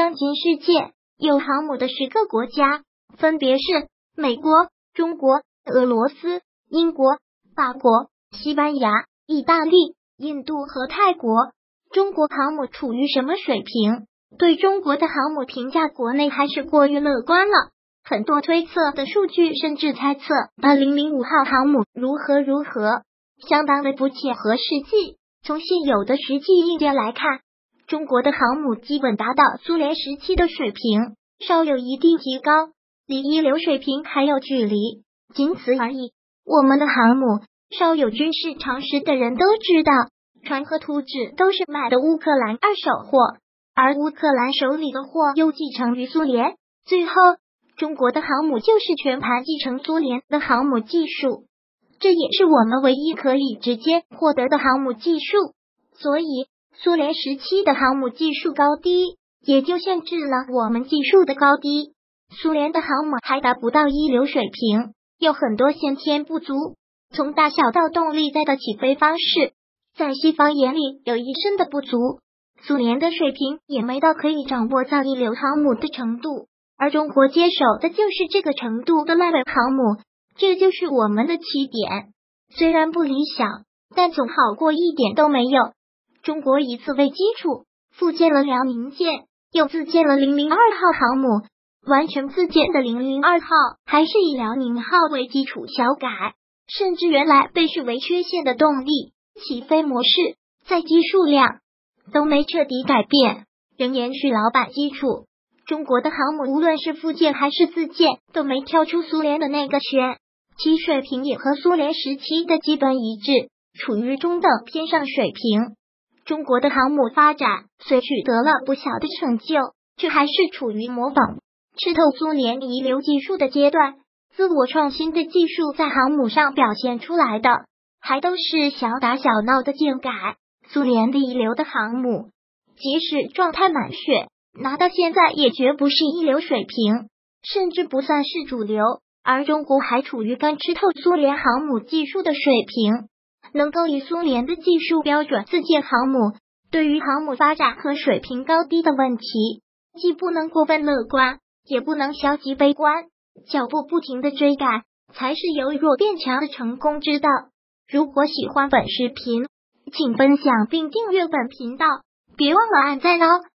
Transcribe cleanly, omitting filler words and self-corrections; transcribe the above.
当今世界有航母的10个国家，分别是美国、中国、俄罗斯、英国、法国、西班牙、意大利、印度和泰国。中国航母处于什么水平？对中国的航母评价，国内还是过于乐观了。很多推测的数据甚至猜测2005号航母如何，相当的不切合实际。从现有的实际硬件来看，中国的航母基本达到苏联时期的水平，稍有一定提高，离一流水平还有距离，仅此而已。我们的航母，稍有军事常识的人都知道，船和图纸都是买的乌克兰二手货，而乌克兰手里的货又继承于苏联，最后中国的航母就是全盘继承苏联的航母技术，这也是我们唯一可以直接获得的航母技术。所以苏联时期的航母技术高低，也就限制了我们技术的高低。苏联的航母还达不到一流水平，有很多先天不足，从大小到动力再到起飞方式，在西方眼里有一身的不足。苏联的水平也没到可以掌握造一流航母的程度，而中国接手的就是这个程度的烂尾航母，这就是我们的起点。虽然不理想，但总好过一点都没有。中国以此为基础，复建了辽宁舰，又自建了002号航母，完全自建的002号还是以辽宁号为基础小改，甚至原来被视为缺陷的动力、起飞模式、载机数量都没彻底改变，仍延续老版基础。中国的航母无论是复建还是自建，都没跳出苏联的那个圈，其水平也和苏联时期的基本一致，处于中等偏上水平。中国的航母发展虽取得了不小的成就，却还是处于模仿、吃透苏联遗留技术的阶段。自我创新的技术在航母上表现出来的，还都是小打小闹的建改。苏联的遗留的航母，即使状态满血，拿到现在也绝不是一流水平，甚至不算是主流。而中国还处于刚吃透苏联航母技术的水平，能够以苏联的技术标准自建航母，对于航母发展和水平高低的问题，既不能过分乐观，也不能消极悲观，脚步不停的追赶，才是由弱变强的成功之道。如果喜欢本视频，请分享并订阅本频道，别忘了按赞哦。